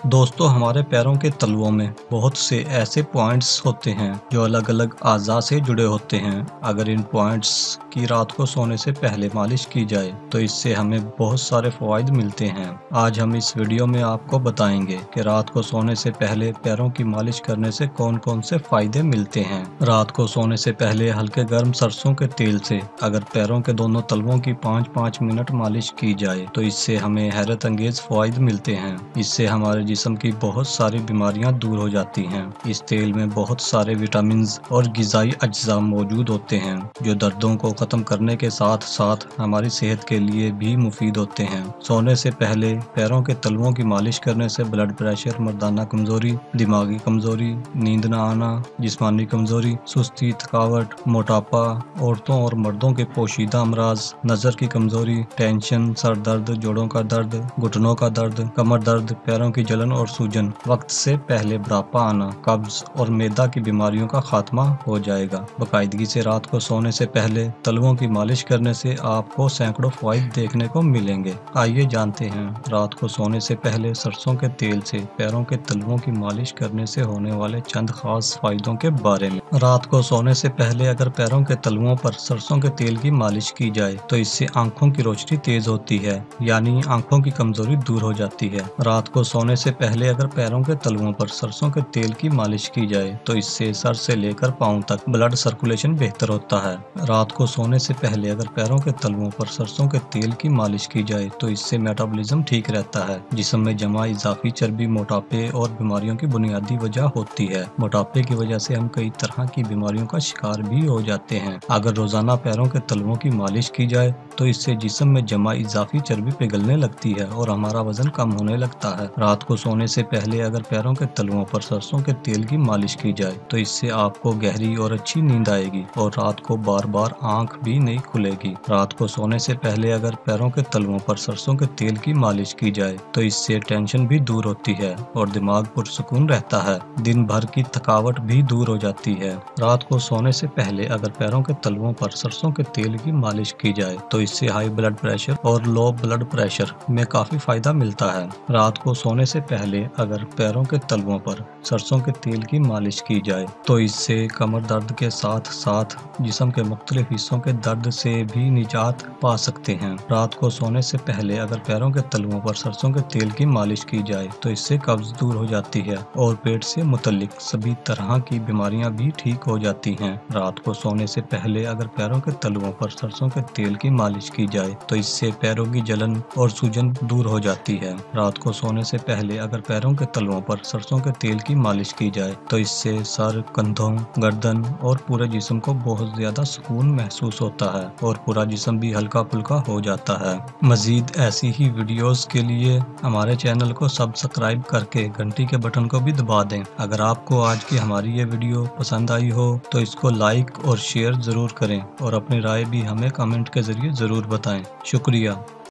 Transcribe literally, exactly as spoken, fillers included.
दोस्तों, हमारे पैरों के तलवों में बहुत से ऐसे पॉइंट्स होते हैं जो अलग अलग अज़ा से जुड़े होते हैं। अगर इन पॉइंट्स की रात को सोने से पहले मालिश की जाए तो इससे हमें बहुत सारे फ़वाइद मिलते हैं। आज हम इस वीडियो में आपको बताएंगे कि रात को सोने से पहले पैरों की मालिश करने से कौन कौन से फ़ायदे मिलते हैं। रात को सोने से पहले हल्के गर्म सरसों के तेल से अगर पैरों के दोनों तलवों की पाँच पाँच मिनट मालिश की जाए तो इससे हमें हैरत अंगेज फ़वाइद मिलते हैं। इससे हमारे जिस्म की बहुत सारी बीमारियां दूर हो जाती हैं। इस तेल में बहुत सारे विटामिन और ग़िज़ाई अज्जा मौजूद होते हैं जो दर्दों को ख़त्म करने के साथ साथ हमारी सेहत के लिए भी मुफीद होते हैं। सोने से पहले पैरों के तलवों की मालिश करने से ब्लड प्रेशर, मर्दाना कमजोरी, दिमागी कमजोरी, नींद न आना, जिस्मानी कमजोरी, सुस्ती, थकावट, मोटापा, औरतों और मर्दों के पोशीदा अमराज, नज़र की कमजोरी, टेंशन, सर दर्द, जोड़ों का दर्द, घुटनों का दर्द, कमर दर्द, पैरों की जलन और सूजन, वक्त से पहले बुढ़ापा आना, कब्ज और मैदा की बीमारियों का खात्मा हो जाएगा। बाकायदगी से रात को सोने से पहले तलवों की मालिश करने से आपको सैकड़ों फ़वाइद देखने को मिलेंगे। आइए जानते हैं रात को सोने से पहले सरसों के तेल से पैरों के तलवों की मालिश करने से होने वाले चंद खास फायदों के बारे में। रात को सोने से पहले अगर पैरों के तलवों पर सरसों के तेल की मालिश की जाए तो इससे आंखों की रोशनी तेज होती है, यानी आंखों की कमजोरी दूर हो जाती है। रात को सोने से पहले अगर पैरों के तलवों पर सरसों के तेल की मालिश की जाए तो इससे सर से लेकर पांव तक ब्लड सर्कुलेशन बेहतर होता है। रात को सोने से पहले अगर पैरों के तलवों पर सरसों के तेल की मालिश की जाए तो इससे मेटाबॉलिज्म ठीक रहता है। जिस्म में जमा इजाफी चर्बी मोटापे और बीमारियों की बुनियादी वजह होती है। मोटापे की वजह से हम कई तरह की बीमारियों का शिकार भी हो जाते हैं। अगर रोजाना पैरों के तलवों की मालिश की जाए तो इससे जिस्म में जमा इजाफी चर्बी पिघलने लगती है और हमारा वजन कम होने लगता है। रात को सोने से पहले अगर पैरों के तलवों पर सरसों के तेल की मालिश की जाए तो इससे आपको गहरी और अच्छी नींद आएगी और रात को बार बार आंख भी नहीं खुलेगी। रात को सोने से पहले अगर पैरों के तलवों पर सरसों के तेल की मालिश की जाए तो इससे टेंशन भी दूर होती है और दिमाग पुरसुकून रहता है। दिन भर की थकावट भी दूर हो जाती है। रात को सोने से पहले अगर पैरों के तलवों पर सरसों के तेल की मालिश की जाए तो इससे हाई ब्लड प्रेशर और लो ब्लड प्रेशर में काफी फायदा मिलता है। रात को सोने से पहले अगर पैरों के तलवों पर सरसों के तेल की मालिश की जाए तो इससे कमर दर्द के साथ साथ जिस्म के मुख्तलिफ हिस्सों के दर्द से भी निजात पा सकते हैं। रात को सोने से पहले अगर पैरों के तलवों पर सरसों के तेल की मालिश की जाए तो इससे कब्ज दूर हो जाती है और पेट से मुतल्लिक सभी तरह की बीमारियां भी ठीक हो जाती हैं। रात को सोने से पहले अगर पैरों के तलवों पर सरसों के तेल की मालिश की जाए तो इससे पैरों की जलन और सूजन दूर हो जाती है। रात को सोने से पहले अगर पैरों के तलवों पर सरसों के तेल की मालिश की जाए तो इससे सर, कंधों, गर्दन और पूरे जिस्म को बहुत ज्यादा सुकून महसूस होता है और पूरा जिस्म भी हल्का फुल्का हो जाता है। मजीद ऐसी ही वीडियोस के लिए हमारे चैनल को सब्सक्राइब करके घंटी के बटन को भी दबा दें। अगर आपको आज की हमारी ये वीडियो पसंद आई हो तो इसको लाइक और शेयर जरूर करें और अपनी राय भी हमें कमेंट के जरिए जरूर बताएं। शुक्रिया।